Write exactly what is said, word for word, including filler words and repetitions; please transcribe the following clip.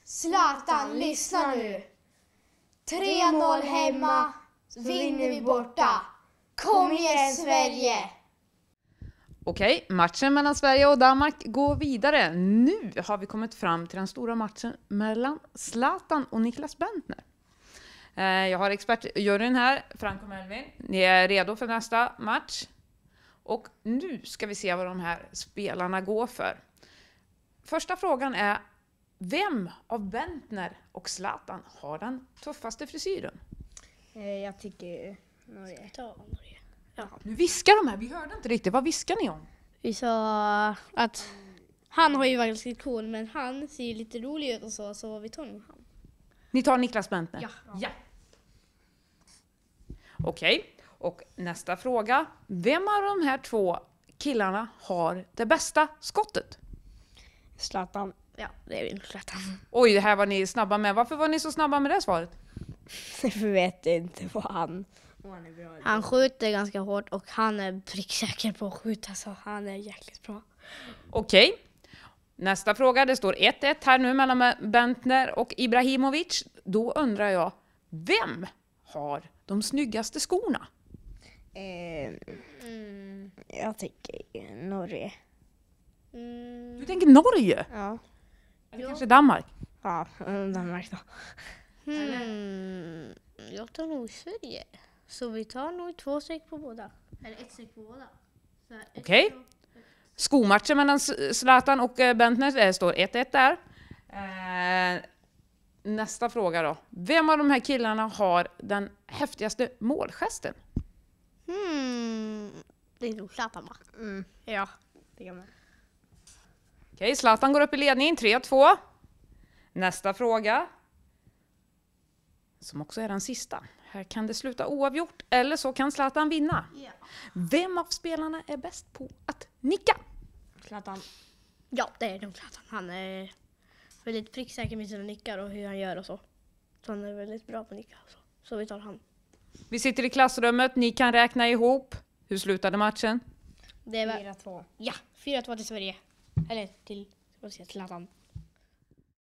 Zlatan, lyssna nu. Tre noll hemma, så vinner vi borta. Kom igen Sverige! Okej, matchen mellan Sverige och Danmark går vidare. Nu har vi kommit fram till den stora matchen mellan Zlatan och Niklas Bentner. Jag har expertjuryn här, Frank och Melvin. Ni är redo för nästa match. Och nu ska vi se vad de här spelarna går för. Första frågan är: vem av Bentner och Zlatan har den tuffaste frisyren? Jag tycker Norge. Ja. Nu viskar de här, vi hörde inte riktigt. Vad viskar ni om? Vi sa att han har ju väldigt cool, men han ser ju lite rolig ut och så, så vi tar nog han. Ni tar Niklas Bentner? Ja. Ja. Okej, och nästa fråga. Vem av de här två killarna har det bästa skottet? Zlatan. Ja, det är ju Zlatan. Oj, det här var ni snabba med. Varför var ni så snabba med det svaret? Jag vet inte vad han... Han, är bra. Han skjuter ganska hårt och han är pricksäker på att skjuta, så han är jäkligt bra. Okej. Nästa fråga. Det står ett ett här nu mellan Bentner och Ibrahimovic. Då undrar jag, vem har de snyggaste skorna? Eh, mm, jag tycker Norge. Mm. Du tänker Norge? Ja. Eller kanske Danmark? Ja, Danmark då. Mm, jag tar nog Sverige. Så vi tar nog två streck på båda. Eller ett streck på båda. Okej. Okay. Skomatchen mellan Zlatan och Bentner, det står ett ett där. Eh, nästa fråga då. Vem av de här killarna har den häftigaste målgesten? Hmm, det är nog Zlatan, va? Mm. Ja, det kan man. Okej, okay, Zlatan går upp i ledning, tre två. Nästa fråga. Som också är den sista. Här kan det sluta oavgjort, eller så kan Zlatan vinna. Yeah. Vem av spelarna är bäst på att nicka? Zlatan. Ja, det är nog Zlatan. Han är väldigt pricksäker med sina nickar och hur han gör och så. Så han är väldigt bra på att nicka. Så, så vi tar han. Vi sitter i klassrummet, ni kan räkna ihop. Hur slutade matchen? Det var fyra två. Ja, fyra två till Sverige. Eller till, ska vi säga, Zlatan.